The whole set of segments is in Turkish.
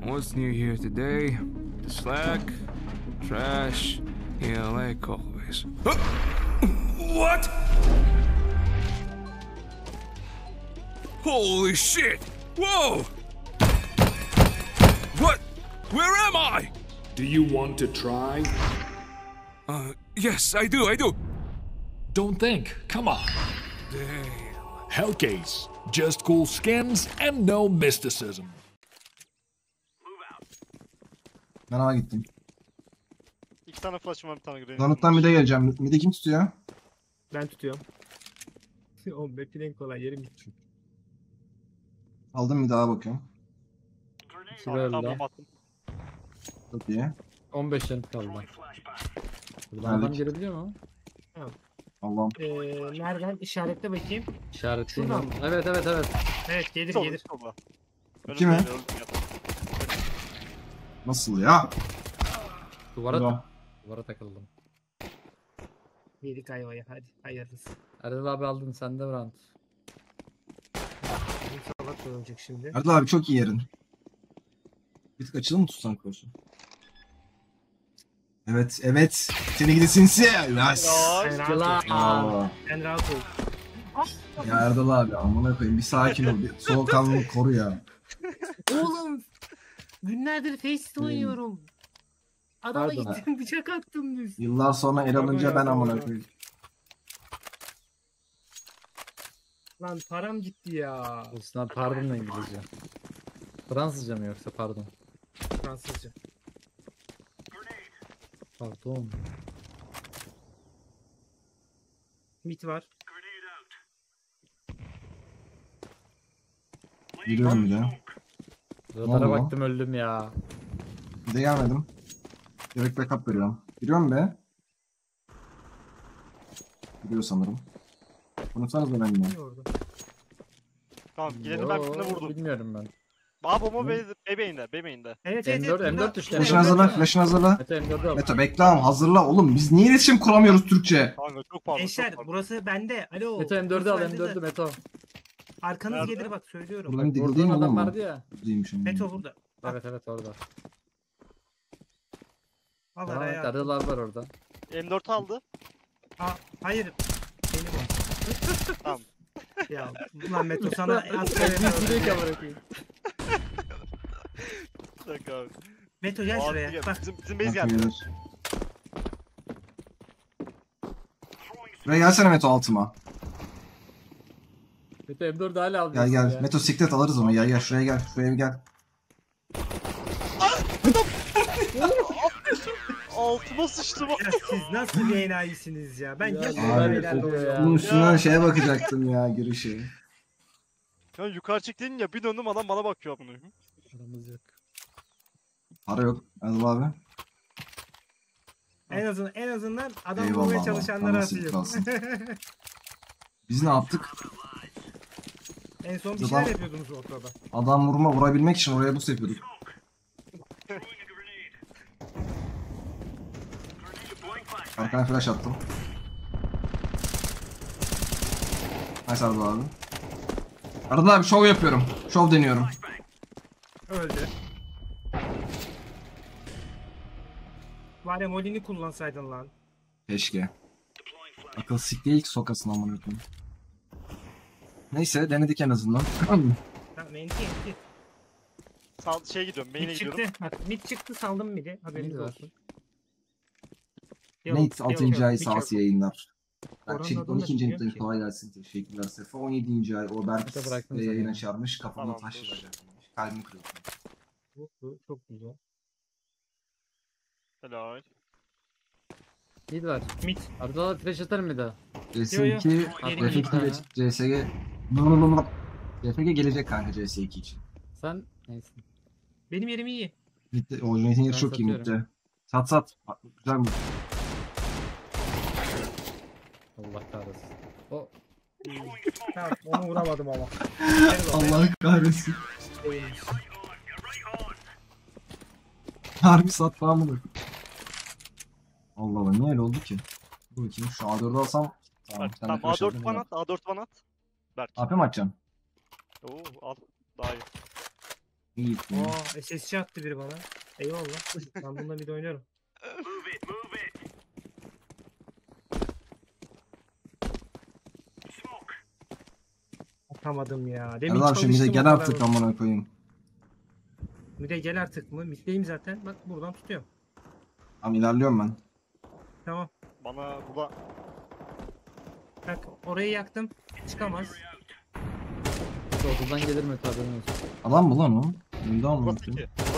What's new here today? The slack, trash, yeah, like always. What? Holy shit! Whoa! What? Where am I? Do you want to try? Yes, I do. Don't think. Come on. Damn. Hellcase. Just cool skins and no mysticism. Ben A'ya gittim. 2 tane flash'ım var, bir tane grenade. Donut'tan mid'e geleceğim. Mid'i kim tutuyor? Ben tutuyorum. O map'in en kolay yeri mid çünkü. Aldım mid'e A'ya bakıyorum. Tamam, Şuraya attım. Çok iyi. 15 yanıt kaldı. Buradan Geldik. adam girebiliyor mu? Allah'ım. Nereden? İşaretle bakayım. İşaretleyeyim. Şuradan mı? Evet. Evet gelir Solda, gelir. solda. Kim Önümde o? öldüm ya. Nasıl ya? Duvara Burada. takıldım. Yedik ayvayı hadi hayırlısı. Erdal abi aldın sen de round. İnşallah olacak şimdi. Erdal abi çok iyi yerin. Bir tık açılı mı tutsan korusun? Evet. Seni gidi sinsi. Nice. Sen rahat ol. Aa. Sen rahat ol. Ya Erdal abi amına koyayım bir sakin ol. Bir soğukkanlılık koru ya. Oğlum günlerdir Face'te oynuyorum. Adama Pardon. gittim bıçak attım düz. Yıllar sonra el alınca ben amına koyayım. Lan param gitti ya. Olsun pardon da İngilizce. Fransızca mı yoksa pardon? Fransızca. Pardon. Mit var. Giriyorum bir de. Radara oldu lan? baktım öldüm ya. Bir de gelmedim. Direkt backup veriyorum. Giriyorum be. Giriyor sanırım. Konuşsanız da benimle. Ne orada? Tamam, gidelim, ben birine Yo, vurdum. bilmiyorum ben. Abi ama bebeğinde. Evet M4 düştü. Flash'ını hazırla, flash'ını hazırla. Mete M4'ü al. Mete bekle ama hazırla oğlum. Biz niye iletişim kuramıyoruz Türkçe? Kanka çok pardon. Gençler çok pardon. burası bende. Alo. Mete M4'ü burası al bende de. M4'ü Meto. Arkanız Nerede? gelir bak söylüyorum. Buradan Vurduğun değil mi adam oğlum? vardı ya. Değilmiş ama. Meto burada. Evet orada. Al Tamam araya. Erdal abi var orada. M4 aldı. Hayır. Benim o. Tamam. Ya ulan Meto sana Direkt bırakayım. Bir dakika abi. Meto gel Abi, şuraya. gel. Bak. Bizim base Bak, geldi. gelir. Buraya gelsene Meto altıma. Mete M4'ü hala Gel alıyorsun gel. ya. Meto siklet alırız onu. Gel şuraya gel. Şuraya bir gel. Altıma sıçtım. Ya siz nasıl bir enayisiniz ya? Ben Ya, gerçekten abi, beylerle ya. oynuyorum. Bunun üstünden Ya. şeye bakacaktım ya girişi. Ya yukarı çıktın ya, bir döndüm adam bana bakıyor bunu. Aramız yok. Para yok. Erdal abi. En azından adam Eyvallah bulmaya Allah, çalışanlara Allah atıyor. kalsın. Biz ne yaptık? En son bir Adam- şeyler yapıyordunuz ortada. Adam vurabilmek için oraya boost yapıyorduk. Arkana flash attım. Nice Erdal abi. Erdal abi şov yapıyorum. Şov deniyorum. Öldü. Var ya Molini kullansaydın lan. Keşke. Akıl sikliğe ilk sokasın amına koyayım. Neyse denedik en azından. Tamam enti. Sağ gidiyorum, main'e Mid gidiyorum. çıktı. Bak mid çıktı saldım mid'i. Haberiniz Mid var. olsun. Nate 6. ay sağsı yayınlar. Oranın Berk adını da 12. bilmiyorum ayın ki. kolay gelsin. Teşekkürler Sefa. 17. ay o Berk Mete bıraktım seni yayın ya. açarmış. Kafamda Tamam, taş dur. yiyecekmiş. Kalbim kırıldı. Bu çok güzel. Helal. Mid var. Mid. Erdal abi flash atarım bir daha. CS2 Yeni RF2 bir ile tane. CSG RFG gelecek kanka CS2 için. Sen neyse. Benim yerim iyi. Mid'de, o Nate'in yeri Ben çok iyi satıyorum. mid'de. Sat. Güzel mi? Allah kahretsin. O Tamam onu vuramadım ama. Allah kahretsin. Harbi sat falan mı? Allah Allah niye öyle oldu ki? Dur bakayım şu A4'ü alsam. Tamam, Bak, bir tane tamam, flash A4 atayım. bana at, A4 bana at. Berk. AP mi atacaksın? Oo, al. Daha iyi. İyi gitti. SSC attı biri bana. Eyvallah. Ben bununla bir de oynuyorum. Atamadım ya. Demin Erdal şimdi de çalıştım, gel o kadar artık oldu. amına koyayım. Bir de gel artık mı? Middeyim zaten. Bak buradan tutuyorum. Tamam ilerliyorum ben. Tamam. Bana bu da Bak orayı yaktım. Çıkamaz. Soldan gelir mi tabii olsun. Adam mı lan o? Önde amına burası koyayım. 2.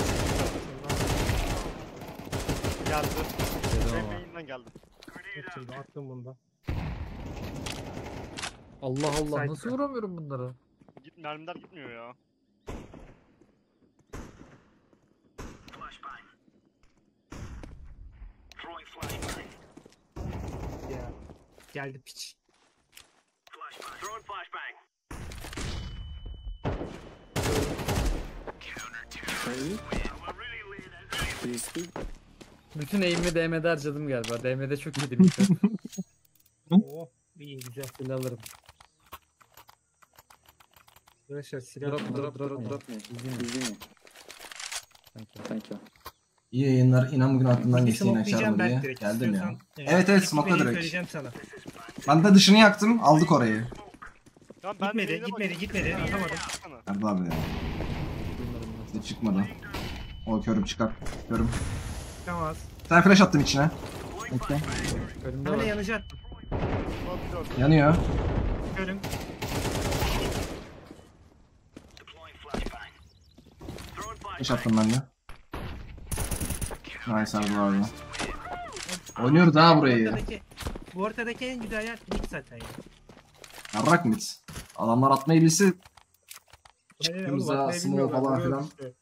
Geldi. Dedim Benim ama. yayından geldi. Şimdi attım bunu da. Allah Allah Side. nasıl vuramıyorum bunları? Mermiler gitmiyor ya. Ya. Geldi piç. Bütün eğimi DM'de harcadım galiba. DM'de çok yedim. Oh. İyi güzel. Silah alırım. Arkadaşlar silah Drop me. İzleyeyim. Thank you. İyi yayınlar. İnan bugün aklımdan Bir geçti yine smokelayacağım Şarma Berk diye. direkt. Geldim ya. İstiyorsan, Evet, gitmediğini smoke'la direkt. söyleyeceğim sana. Ben de dışını yaktım. Aldık orayı. Ya ben Gitmedi, yayına gitmedi, bakıyorum. gitmedi. Atamadım. Baksana. Erdal abi ya. Hiç çıkmadı. O körüm çıkar. Körüm. Çıkamaz. Sen flash attım içine. Önümde Böyle var. yanıcı attım. Yanıyor. Görün. Flash attım ben de. Nice Erdal abi. Oynuyoruz ha burayı. Bu ortadaki en güzel yer lig zaten ya. Yarrak mı? Adamlar atmayı bilse Aynen, çıktığımızda oğlum, atmayı smoke bilmiyorlar, falan vuruyoruz filan. işte.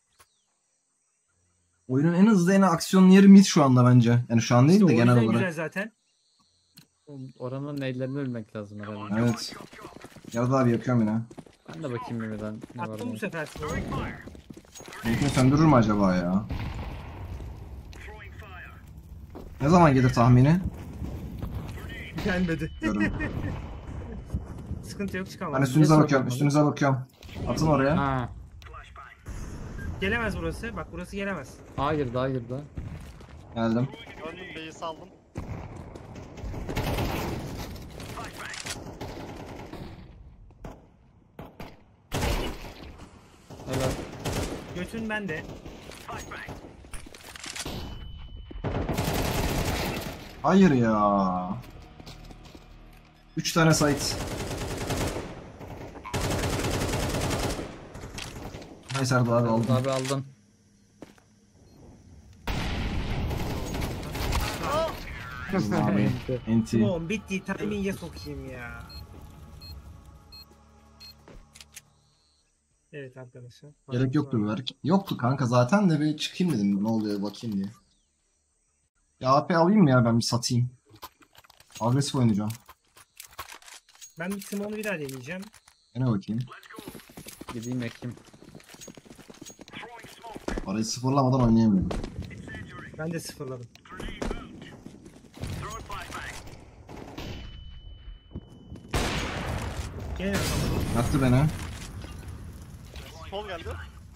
Oyunun en hızlı en aksiyonlu yeri mid şu anda bence. Yani şu an değil İşte de o genel yüzden olarak. güzel zaten. Oranın neylerini ölmek lazım herhalde. Evet. Yardım abi yakıyorum yine. Ben de bakayım Mehmet'den ne var Attım bu ya. sefer smoke'u. Benimkini söndürür mü acaba ya? Ne zaman gelir tahmini? Gelmedi. Diyorum. Sıkıntı yok, çıkamaz. Ben üstünüze Neyse, bakıyorum, bakalım. üstünüze bakıyorum. Atın oraya. Ha. Gelemez burası. Bak burası gelemez. Hayır daha girdi. Geldim. Önüm beyi saldım. Helal. Götün bende. Hayır ya. 3 tane site. Neyse Erdal abi aldım. Abi aldım. Abi. Enti. Oğlum bitti. Timing'e sokayım ya. Evet arkadaşlar. Gerek yoktu bu verk. Yoktu kanka zaten de bir çıkayım dedim ne oluyor bakayım diye. Ya AP alayım mı ya ben bir satayım. Agresif oynayacağım. Ben bir Simon'u bir daha deneyeceğim. Yine bakayım. Gideyim ekeyim. Parayı sıfırlamadan oynayamıyorum. Ben de sıfırladım. Gene yapamadım. Yaktı beni. Sol geldi.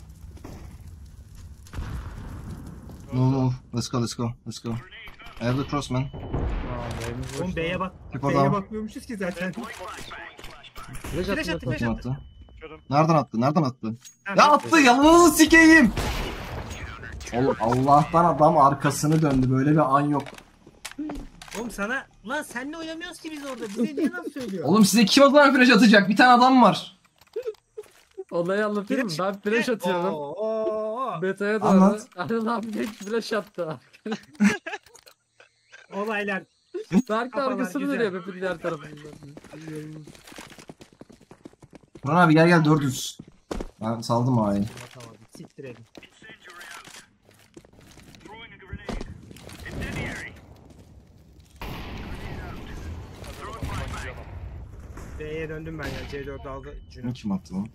No. Let's go, let's go, let's go. I have the cross man. Oğlum B'ye bak. Tip B'ye adam. bakmıyormuşuz ki zaten. Flash Flash attı, attı. flash Kim attı. attı? Körüm. Nereden attı? Nereden attı? Tamam, Ya attı yalnız sikeyim. Oğlum Allah'tan adam arkasını döndü. Böyle bir an yok. Oğlum sana lan senle oynamıyoruz ki biz orada. Bize niye laf söylüyor? Oğlum size kim o zaman flash atacak? Bir tane adam var. Olayı anlatayım mı? Ben flash atıyorum. Oo. Beta'ya doğru. Anlat. Anıl abi tek flash attı. Olaylar. Berk de Kafalar arkasını güzel. dönüyor Pepe'nin diğer tarafından. Buran abi gel 400. Ben saldım ağayı. Tamam siktir edin. B'ye döndüm ben ya. C4 aldı. Bunu Cüneyt. kim attı lan?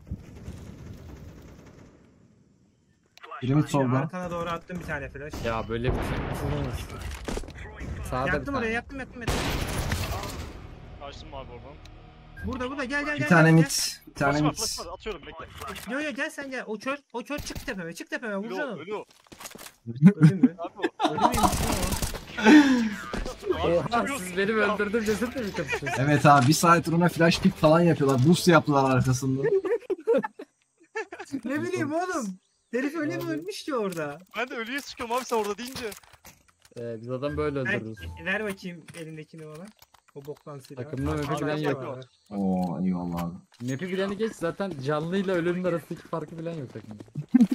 Piramit solda. Arkana doğru attım bir tane flash. Ya böyle bir şey olmaz. Sağda bir Yaktım tane. oraya yaktım. Kaçtım abi oradan. Burada gel gel Bir gel. tane gel. mit. Bir tane Flash var, mit. flash var. Atıyorum bekle. Yo gel sen gel. O kör çık tepeme Ölü o, vuracağım. ölü o. Ölü mü? Abi o. Ölü müymüş lan o? Oha siz benim öldürdüğüm cesetle mi kapışıyorsunuz? Evet abi bir saat ona flash pick falan yapıyorlar. Boost yaptılar arkasında. Ne bileyim oğlum. Herif öyle mi Abi. ölmüş ki orada? Ben de ölüye sıkıyorum abi sen orada deyince. Biz adam böyle Ver, öldürürüz. ver bakayım elindekini bana. O boktan silahı. Takımda Aa, öyle hala bilen yok. var. Oo eyvallah abi. Map'i bileni geç zaten canlıyla ölünün arasındaki farkı bilen yok takımda.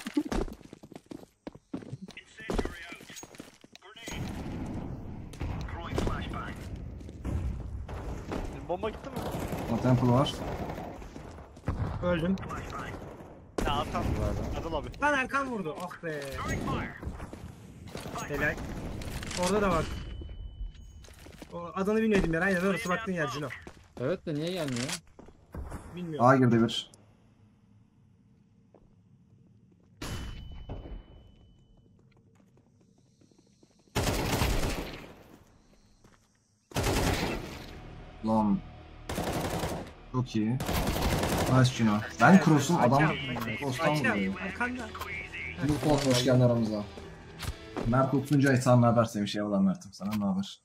Bomba gitti mi? O temple var. Öldüm. Ya Arkan. Vardı. Erdal abi. Lan Erkan vurdu. Ah be. Helal. Orada da var. O adını bilmedim yer. Aynen orası baktığın yer Cino. Evet de niye gelmiyor? Bilmiyorum. A girdi bir. Lan. Çok iyi. Nice Cino. Ben cross'um adam cross'tan vuruyor. Arkanda. Mutlu olsun hoş geldin aramıza. Mert 30. ay sana ne haber sevmiş eyvallah Mert'im. Sana ne haber?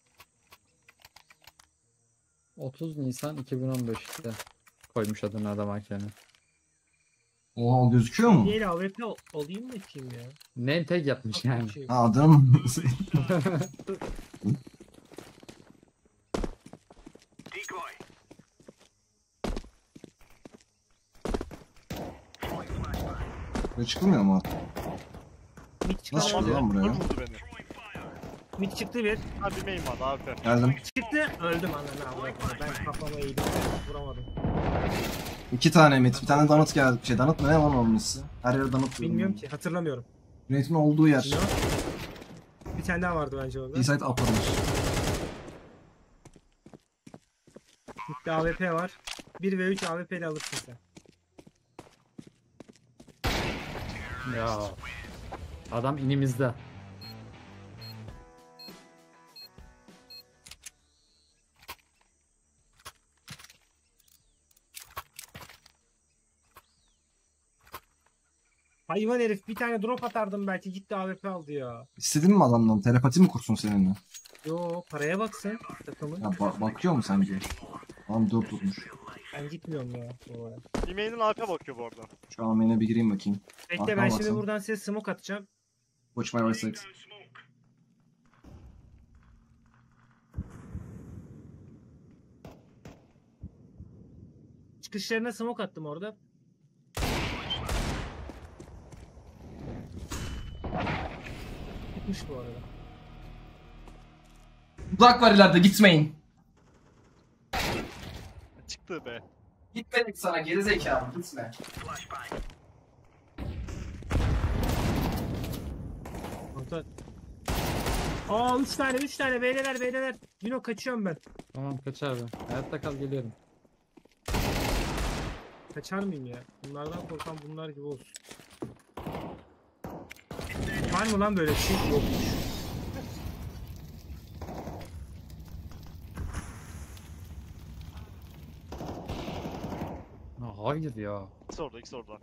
30 Nisan 2015'te koymuş adını adam hakemi. Oha gözüküyor mu? Niye AWP olayım mı kim ya? Name tag yapmış yani. Ha adım. Buraya çıkılmıyor mu? Mid Nasıl çıktı. çıkıyor lan buraya? Vurdu beni. Mid çıktı bir. Ha bir main vardı abi. Geldim. Çıktı. Öldüm ananı avradım. Ben kafama eğdim. Vuramadım. 2 tane mit, bir tane donut geldi. Donut mu ne lan onun ismi? Her yer donut. Bilmiyorum ki. Hatırlamıyorum. Yönetimin olduğu yer. Cino. Bir tane daha vardı bence orada. Inside upper'mış. Mid'de AWP var. 1v3 AWP ile alırsın sen. Ya. Adam inimizde. Hayvan herif bir tane drop atardım belki gitti AWP aldı ya. İstedin mi adamdan? Telepati mi kursun seninle? Yo paraya baksın takımın. Ya bakıyor mu sence? Adam 4 tutmuş. Ben gitmiyorum ya. Oraya. Bir main'in AP bakıyor bu arada. Şu an main'e bir gireyim bakayım. Bekle Arkama ben şimdi baksana. buradan size smoke atacağım. Watch my right side. Çıkışlarına smoke attım orada. Gitmiş bu arada. Uzak var ileride gitmeyin. Çıktı be. Gitmedik sana gerizekalı gitme. Orta. Aa 3 tane beyler. Cino kaçıyorum ben. Tamam kaç abi. Hayatta kal geliyorum. Kaçar mıyım ya? Bunlardan korkan bunlar gibi olsun. Var mı lan böyle bir şey? Yokmuş. Hayır ya. İkisi orada.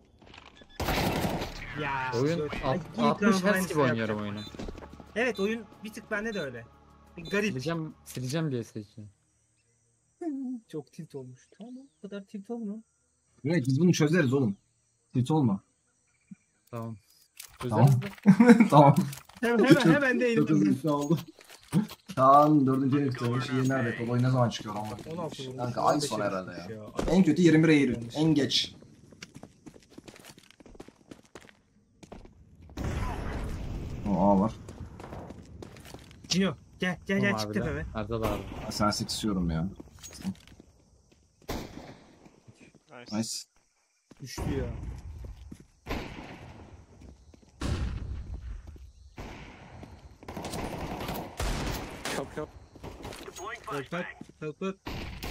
Ya. Oyun dört- Ay, ilk 60 round Hz aynısını gibi oynuyorum yapacağım. oyunu. Evet oyun bir tık bende de öyle. Garip. Sileceğim diye seçiyorum. Çok tilt olmuş. Tamam o kadar tilt olma. Evet biz bunu çözeriz oğlum. Hiç olma. Tamam. Tamam. Çözeriz de. Tamam. Hemen değildim. 9 oldu. Kaan 4. ev bitirmiş. İyi nerede? Top oyun ne zaman çıkıyor ama? 16 vurmuş. Kanka ay 15 sonu herif herhalde ya. vurmuş En kötü 21 Eylül. Yanlış. En geç. O A var. Cino gel Tamam çık abi de. tepeme. Erdal abi. Ben sensiz istiyorum ya. Nice. Nice. Düştü ya. Kalpat.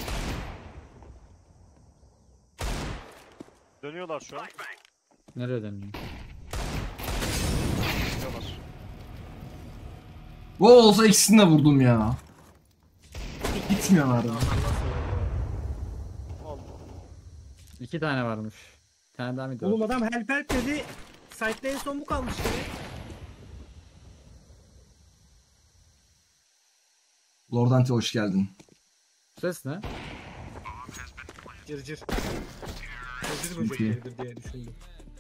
Dönüyorlar şu an. Nereye dönüyor? Dönüyorlar. Bu olsa ikisini de vurdum ya. Gitmiyorlar. Aldım. 2 tane varmış. Bir tane daha mı Oğlum adam help help dedi. Site'de en son bu kalmış gibi. Lordante hoş geldin. Ses ne? Cırcır. Cırcır böcekleridir diye düşündüm.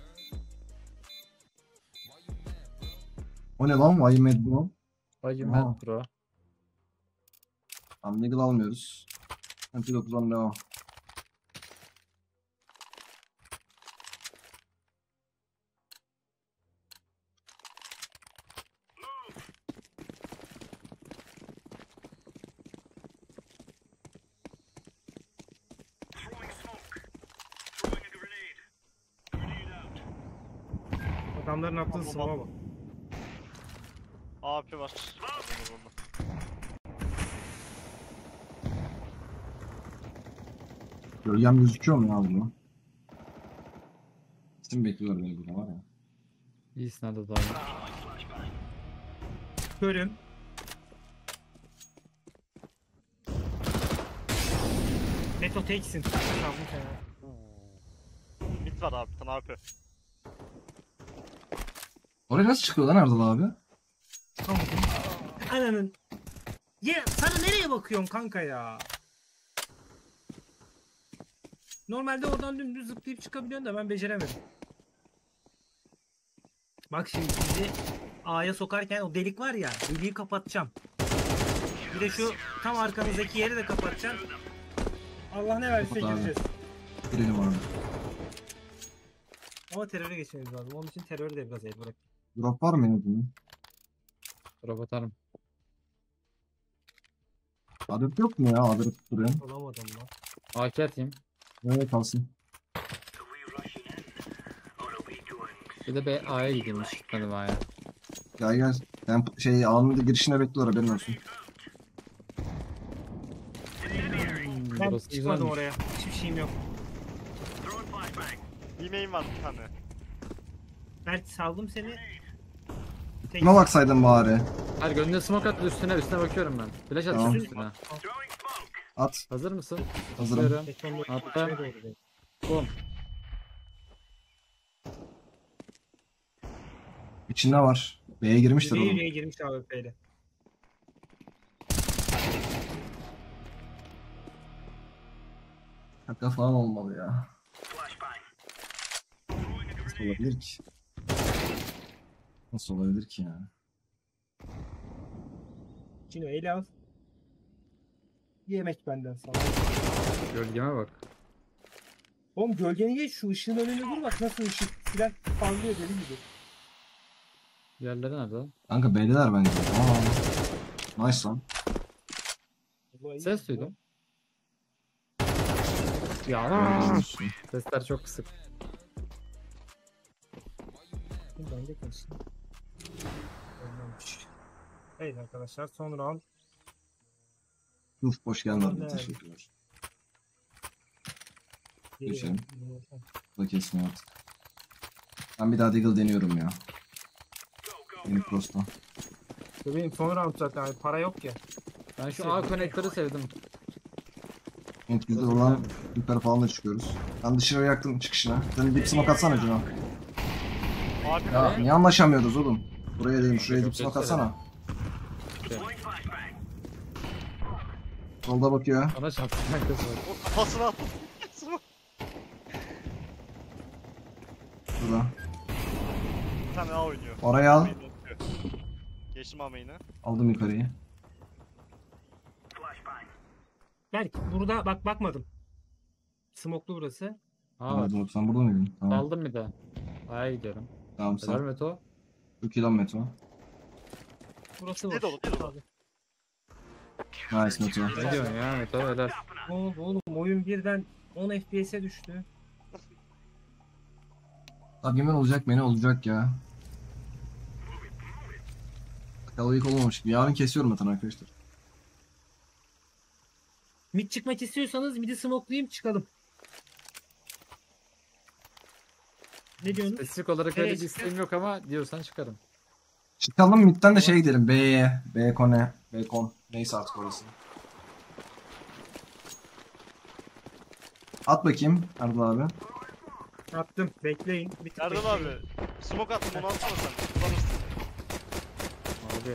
O ne lan? Vay Medbro. Bakayım Aa. ben pro. Tamam Nigel almıyoruz. Anti-9'dan devam. Adamların attığı smoke'a bak. AP var. Gölgem gözüküyor mu ya bunu? Kim bekliyor beni burada var ya. İyisin hadi daha. Körüm. Neto teksin. Tamam fena. Mid var abi, bir tane AP. Oraya nasıl çıkıyor lan Erdal abi? Tamam. Ananın. Ya sana nereye bakıyorsun kanka ya? Normalde oradan dümdüz zıplayıp çıkabiliyorsun da ben beceremedim. Bak şimdi bizi A'ya sokarken o delik var ya, deliği kapatacağım. Bir de şu tam arkanızdaki yeri de kapatacağım. Allah ne verirse Kapat abi. gireceğiz. Girelim abi. Ama teröre geçmemiz lazım. Onun için terörü de biraz el bırak. Drop var mı ya bunun? Drop atarım. Adet yok mu ya? Adet duruyor. Olamadım lan. AK atayım. Evet kalsın. Bir de B A'ya gideyim. Hiç gitmedim A'ya. Gel gel. Ben anında girişine bekliyor haberin olsun. Ben Burası çıkmadım güzelmiş. oraya. Hiçbir şeyim yok. B-main var bir tane. Mert saldım seni. Tek. Buna baksaydın bari. Hayır gönlüne smoke attı üstüne bakıyorum ben. Flash Tamam. atacağım üstüne. At. Hazır mısın? Hazırım. Atıyorum. Betonlu Attım. içine doğru değil. Boom. İçinde var. B'ye girmiştir Yürüye oğlum. yürüye girmiş AWP'yle. Şaka falan olmalı ya. Nasıl olabilir ki? Nasıl olabilir ki ya? Cino eli al. Yemek benden sana. Gölgeme bak. Oğlum gölgeni geç şu ışığın önünde dur bak nasıl ışık. Silah parlıyor deli gibi. Yerleri nerede? Kanka B'deler bence. Nice lan. Vallahi Ses iyi. duydum. Ya Görüyorsun. sesler çok kısık. Ben de konuşayım. Olmamış. Evet arkadaşlar son round. Uf hoş geldin abi. Evet. Teşekkürler. Geliyor. Geçelim. Bu da kesin artık. Ben bir daha Deagle deniyorum ya. Benim Frost'tan. Bu benim son round zaten abi, para yok ya. Ben şu A konektörü sevdim. Evet güzel olan yukarı falan da çıkıyoruz. Ben dışarı yaktım çıkışına. Sen dip smoke atsana Cino. AP Ya var. niye anlaşamıyoruz oğlum? Buraya dedim şuraya dip smoke atsana. Solda bakıyor. Bana çarptı kız var. O kafasına attı. Burada. Bir tane daha oynuyor. Oraya al. Geçtim A-main'e. Aldım yukarıyı. Belki burada bak bakmadım. Smoklu burası. Aa var. Dur, sen burada mıydın? Tamam. Aldım bir de. A'ya gidiyorum. Tamam Helal sen. Meto. 2 kilometre. Burası Ne var. dolu, ne dolu. Nice Meto. Ne diyorsun ya Meto helal. Oğlum oyun birden 10 FPS'e düştü. Abi yemen olacak beni olacak ya. Kalabalık olmamış gibi. Yarın kesiyorum zaten arkadaşlar. Mid çıkmak istiyorsanız mid'i smoklayayım çıkalım. Ne diyorsunuz? Spesifik olarak Nereye öyle bir çıkacağız? isteğim yok ama diyorsan çıkarım. Çıkalım midden de gidelim. B'ye. B'kone. B'kon. Neyse artık orası. At bakayım Erdal abi. Attım. Bekleyin. Bir tık Erdal bekleyin. abi. Smoke attım onu alsana sen. Kullanırsın. Abi.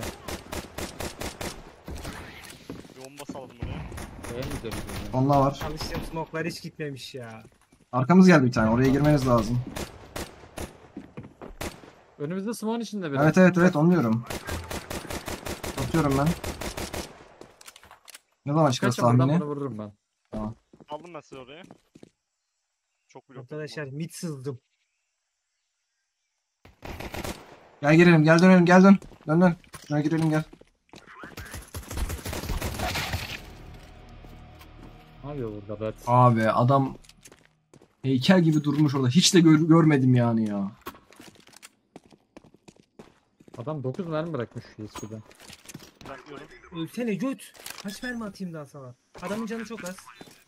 Bir bomba saldım oraya. Şeye mi gidiyoruz? yani? Onda var. Çalıştığım smoke'lar hiç gitmemiş ya. Arkamız geldi bir tane. Oraya girmeniz lazım. Önümüzde smoke'un içinde biri. Evet onu diyorum. Atıyorum ben. Ne zaman çıkarız Kaçın buradan tahmini? bunu vururum ben. Aldım ben sizi oraya. Çok blok. Arkadaşlar mid sızdım. Gel girelim, gel dönelim, gel dön. Dön. Şuna girelim gel. Ne yapıyor burada Red? Abi adam heykel gibi durmuş orada. Hiç de görmedim yani ya. Adam 9 mermi bırakmış şu eskiden. Bırakıyorum. Ölsene göt. Kaç mermi atayım daha sana? Adamın canı çok az.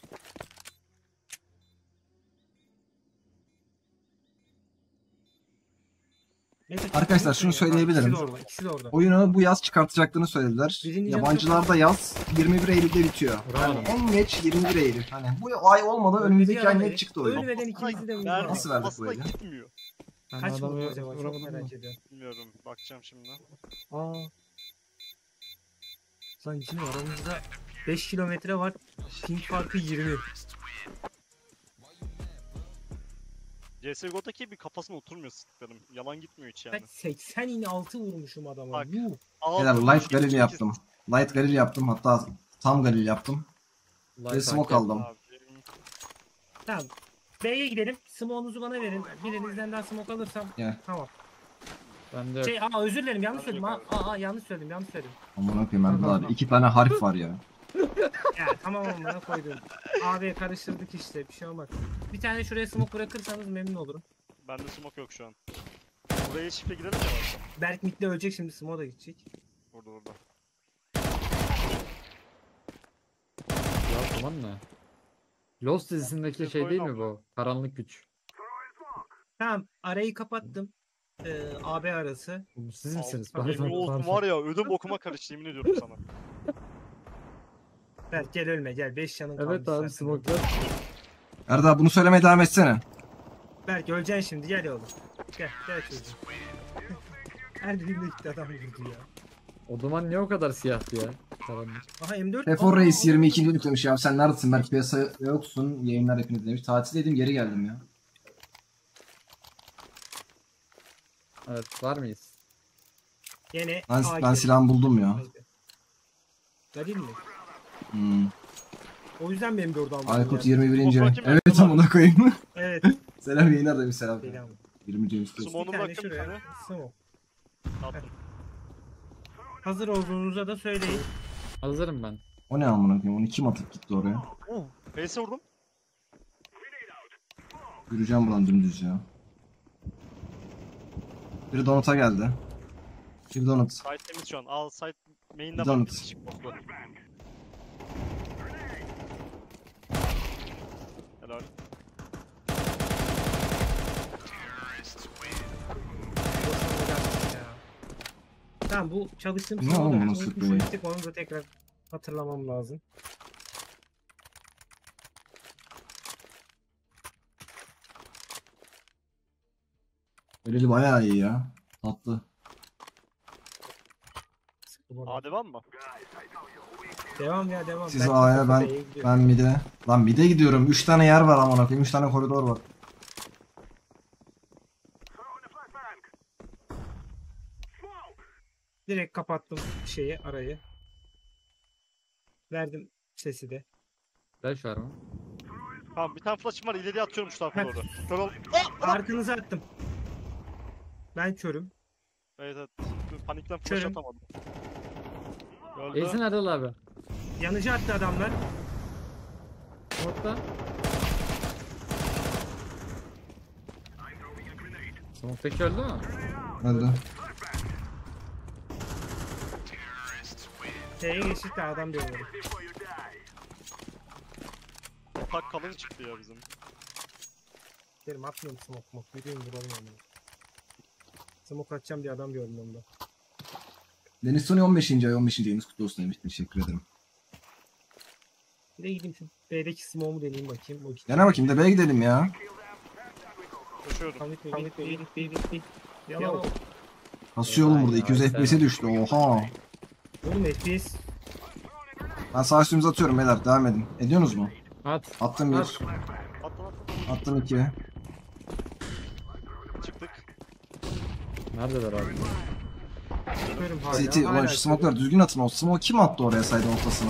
Neyse, Arkadaşlar şunu söyleyebilirim. İkisi de orada. İkisi de orada. Oyunu bu yaz çıkartacaklarını söylediler. Birinci Yabancılarda yaz 21 Eylül'de bitiyor. Bravo. Yani en geç 21 Eylül. Hani bu ay olmadan önümüzdeki ay net çıktı oyun. Ölmeden ikimizi de Verdik. vurdu. Nasıl verdik Aslında böyle? gitmiyor. Ben Kaç adamı vurdu acaba? Çok vuramadım merak mı? ediyorum. Bilmiyorum. Bakacağım şimdi. Aa. Lan şimdi aramızda 5 kilometre var. Ping farkı 20. CSGO'daki bir kafasına oturmuyor sıklarım. Yalan gitmiyor hiç yani. Ben 86 vurmuşum adama. Bak. Yuh. Beyler light galil yaptım. Light galil yaptım. Hatta tam galil yaptım. Ve smoke aldım. Tamam. B'ye gidelim. Smoke'unuzu bana verin. Birinizden daha smoke alırsam. Gel. Tamam. Ben de yok. Özür dilerim. Yanlış söyledim. Yanlış söyledim. Yanlış söyledim. Aman okuyayım Erdal abi. 2 tane harf var ya. Ya tamam amına koydum. Abi karıştırdık işte. Bir şey olmaz. Bir tane şuraya smoke bırakırsanız memnun olurum. Bende smoke yok şu an. Buraya şifre girelim ya varsa. Berk mid'le ölecek şimdi. Smoke da gidecek. Burada. Ya zaman ne? Lost dizisindeki Yok, şey değil mi oyun bu? Karanlık güç. Tamam. Arayı kapattım. AB arası. Bu siz misiniz? Altına yemin olsun var ya ödüm okuma karıştı yemin ediyorum sana. Berk gel ölme gel. 5 canın kalmış. Evet abi zaten. smoke'lar. Erdal bunu söylemeye devam etsene. Berk öleceksin şimdi. Gel oğlum. Gel çocuğum. Her birinde gitti adam vurdu ya. O duman niye o kadar siyahtı ya? Karanlık. Aha M4. Efor Reis 22. yüklemiş ya. Sen neredesin? Belki piyasa yoksun. Yayınlar hepiniz demiş. Tatildeydim geri geldim ya. Evet var mıyız? Gene Ben silahımı buldum ya. Galil mi? Hmm. O yüzden benim de orada almadım. Aykut yani. 21. Fotoğraf kim Evet yaptı amına koyayım. Evet. Selam yayınlar demiş selam. Selam. 20. istiyorsun. Bir Smoke'unu tane bıraktım bir şuraya. tane. Smoke. Attım. Hazır olduğunuzda da söyleyin. Hazırım ben. O ne amına koyayım? Onu kim atıp gitti oraya? Face'e vurdum. Yürüyeceğim buradan dümdüz ya. Biri donut'a geldi. Bir donut. Site temiz şu an. Al site main'den Donut. bak. Çık botla. Helal. Tamam bu çalıştığım Ne sınavda oğlum bu unutmuş nasıl böyle? ettik, onu da tekrar hatırlamam lazım. Öyleli bayağı iyi ya. Tatlı. A devam mı? Devam ya devam. Siz Ben A'ya çok ben B'ye gidiyorum. ben mid'e. Lan mid'e gidiyorum. 3 tane yer var amına koyayım. 3 tane koridor var. Direkt kapattım şeyi arayı. Verdim sesi de. Flash var mı? Tamam bir tane flash'ım var ileriye atıyorum şu tarafa Heh. doğru. Kör ol. Arkanıza attım. Ben körüm. Evet. Panikten flash Körüm. atamadım. Öldü. Ace'in Erdal abi. Yanıcı attı adamlar. Smoke'da. Smoke'daki öldü mü? Öldü. Şeye geçtik de adam diyorlar. Tak kalın çıktı ya bizim. Derim atmıyorum smoke. Yürüyün vuralım onu. Smoke atacağım diye adam gördüm onda. Deniz Sony 15. ay 15. yayınız kutlu olsun demiş. Teşekkür ederim. Bir de gideyim şimdi. B'deki smoke'u deneyeyim bakayım. O gitti. Dene bakayım da B'ye gidelim ya. Koşuyorum. Hamit Bey. Yalan. Kasıyor oğlum burada. Vay 200 vay, FPS'e düştü. Oha. Oğlum FPS. Ben sağ üstümüze atıyorum beyler. Devam edin. Ediyorsunuz mu? At. Attım bir. Attım. Attım 2. Çıktık. Neredeler abi? Çıkıyorum hala. CT. Ulan hala şu smoke'ları düzgün atın. O smoke kim attı oraya saydı ortasına?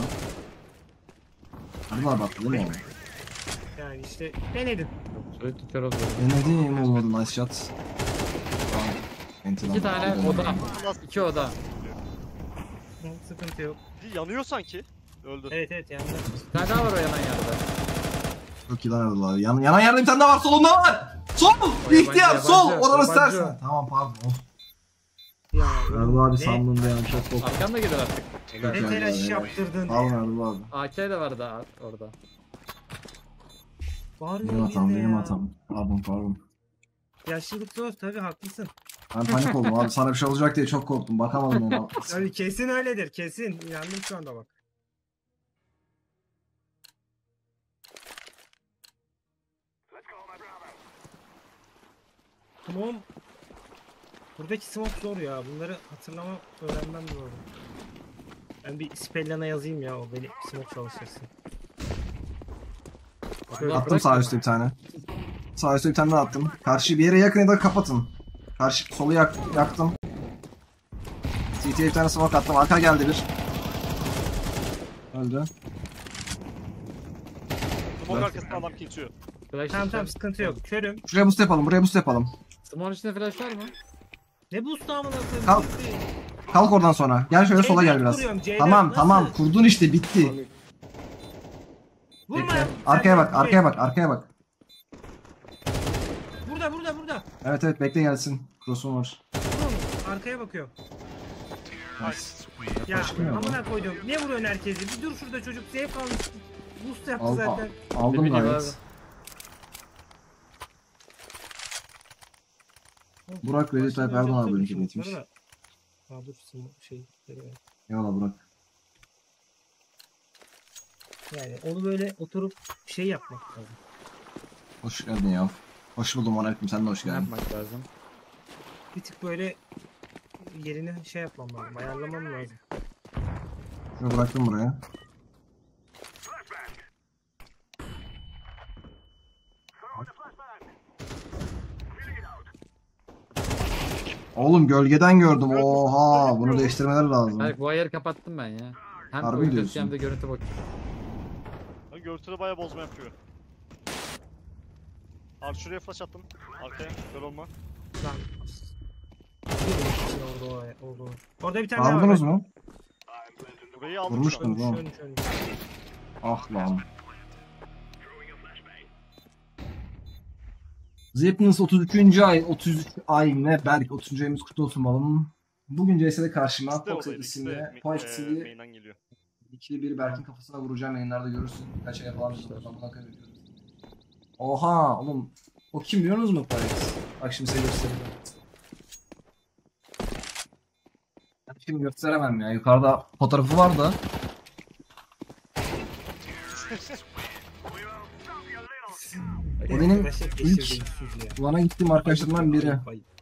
Hadi attı değil mi? Yani işte denedim. Sürekli kör oluyor. Denedim olmadı. Nice shot. Tamam. Enti lan. 2 tane oda. 2 oda. Hı, sıkıntı yok. Yanıyor sanki. Öldü. Evet yandı. Bir tane daha var o yanan yerde. Çok iyi lan Erdal abi. Yanan yerde bir tane daha var. Solunda var. Sol. Bir ihtiyar. yabancı, Sol. yabancı, Oranı yabancı. istersen. Tamam pardon. Ya Erdal abi ne? sandığında yani çok korktum. Arkan da gelir artık. Çok Ne iyi telaş ya. yaptırdın. Pardon Erdal abi. AK de var da orada. Bağırıyor Benim bir hatam, de benim ya. hatam. Pardon. Yaşlılık zor tabii haklısın. Ben panik oldum abi. Sana bir şey olacak diye çok korktum. Bakamadım ona. Tabii kesin öyledir kesin. İnandım şu anda bak. Smoke. Buradaki smoke zor ya. Bunları hatırlamam, öğrenmem zor. Ben bir Spellan'a yazayım ya, o beni smoke çalıştırsın. Attım sağ üstte bir tane. Sağ üstte bir tane daha attım. Karşı bir yere yakın ya da kapatın. Karşı solu yaktım. CT'ye bir tane smoke attım. Arka geldi bir. Öldü. Smoke arkasında adam geçiyor. Flash Tamam işte. sıkıntı yok. Körüm. Şuraya boost yapalım. Buraya boost yapalım. Smoke'un içinde flash var mı? Ne boost amına koyayım? Kalk. Bitti. Kalk oradan sonra. Gel şöyle sola gel C4 biraz. kuruyorum, C4 Tamam nasıl? tamam. Kurdun işte bitti. Vurma. Bekle. Sen Arkaya de bak. buraya. Arkaya bak. Arkaya bak. Burada. Evet bekle gelsin. Cross'um var. Vurun. Arkaya bakıyorum. Nice. Ya Başlıyor mu? amına koydum. Ne vuruyorsun herkesi? Bir dur şurada, çocuk zevk almış. Boost yaptı Al, zaten. Aldım Bilmiyorum abi. gayet. Burak Recep Tayyip Erdoğan abi linki etmiş. Ha dur şey. Eyvallah Burak. Yani onu böyle oturup şey yapmak lazım. Hoş geldin ya. Hoş buldum aleyküm. Sen de hoş Ne geldin. yapmak lazım? Bir tık böyle yerini şey yapmam lazım. Ayarlamam lazım. Şunu bıraktım buraya. Oğlum gölgeden gördüm. Oha, bunu değiştirmeler lazım. Berk bu ayarı kapattım ben ya. Hem Harbi oyun diyorsun. kötü hem de görüntü bak. Görüntüde bayağı bozma yapıyor. Abi şuraya flash attım. Arkaya. Kör olma. Lan. Orada bir tane daha var. Aldınız mı? Burayı aldım şu an. Vurmuştunuz oğlum. Şön. Ah lan. Zeppelins 33. ay, 33 ay ne? Berk 30. ayımız kutlu olsun balım. Bugün CS'de karşıma İkisi de Fox oradaydı, etkisinde ikisi de, Fox main'den geliyor. ikili bir Berk'in kafasına vuracağım, yayınlarda görürsün. Kaç ay falan işte. Oha oğlum. O kim biliyorsunuz mu Fox? Bak şimdi size göstereyim. Şimdi gösteremem ya. Yukarıda fotoğrafı var da. O benim ilk Ulan'a gittiğim arkadaşlarımdan biri.